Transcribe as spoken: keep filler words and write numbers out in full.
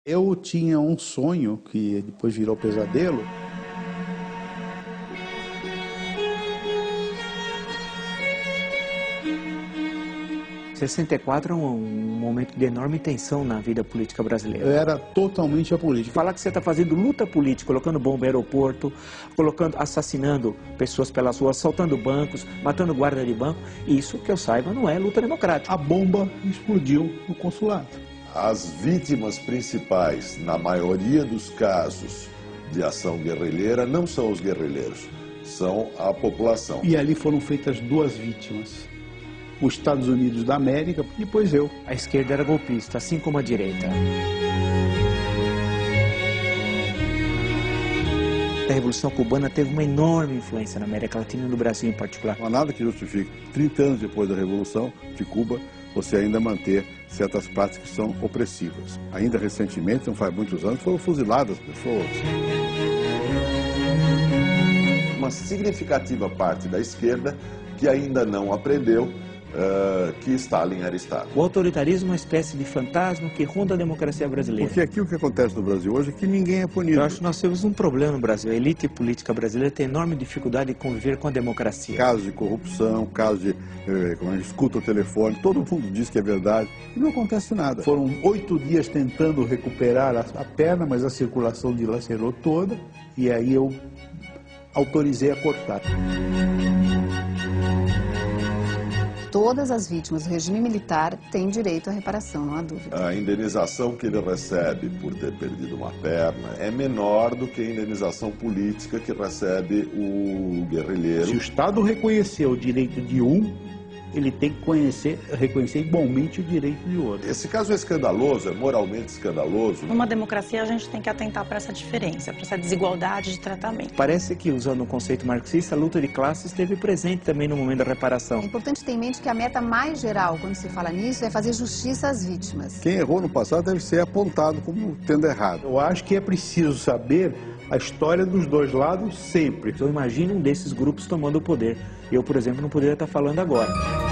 Eu tinha um sonho, que depois virou pesadelo. sessenta e quatro é um, um momento de enorme tensão na vida política brasileira. Eu era totalmente apolítico. Falar que você está fazendo luta política, colocando bomba no aeroporto, colocando, assassinando pessoas pelas ruas, assaltando bancos, matando guarda de banco, isso, que eu saiba, não é luta democrática. A bomba explodiu no consulado. As vítimas principais, na maioria dos casos de ação guerrilheira, não são os guerrilheiros, são a população. E ali foram feitas duas vítimas. Os Estados Unidos da América, e depois eu. A esquerda era golpista, assim como a direita. A Revolução Cubana teve uma enorme influência na América Latina e no Brasil em particular. Não há nada que justifique, trinta anos depois da Revolução de Cuba, você ainda manter certas práticas que são opressivas. Ainda recentemente, não faz muitos anos, foram fuziladas pessoas. Uma significativa parte da esquerda que ainda não aprendeu uh, que Stalin era Stalin. O autoritarismo é uma espécie de fantasma que ronda a democracia brasileira. Porque aqui o que acontece no Brasil hoje é que ninguém é punido. Eu acho que nós temos um problema no Brasil. A elite política brasileira tem enorme dificuldade de conviver com a democracia. Casos de corrupção, casos de, eh, como a gente escuta o telefone, todo mundo diz que é verdade e não acontece nada. Foram oito dias tentando recuperar a, a perna, mas a circulação dilacerou toda, e aí eu autorizei a cortar. Todas as vítimas do regime militar têm direito à reparação, não há dúvida. A indenização que ele recebe por ter perdido uma perna é menor do que a indenização política que recebe o guerrilheiro. Se o Estado reconhecer o direito de um, ele tem que conhecer, reconhecer igualmente o direito de outro. Esse caso é escandaloso, é moralmente escandaloso. Numa democracia, a gente tem que atentar para essa diferença, para essa desigualdade de tratamento. Parece que, usando um conceito marxista, a luta de classes esteve presente também no momento da reparação. É importante ter em mente que a meta mais geral, quando se fala nisso, é fazer justiça às vítimas. Quem errou no passado deve ser apontado como tendo errado. Eu acho que é preciso saber a história dos dois lados sempre. Então imagine um desses grupos tomando o poder. Eu, por exemplo, não poderia estar falando agora.